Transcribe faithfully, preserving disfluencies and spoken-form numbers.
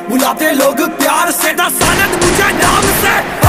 बुलाते लोग प्यार से, दस आनंद मुझे नाम से।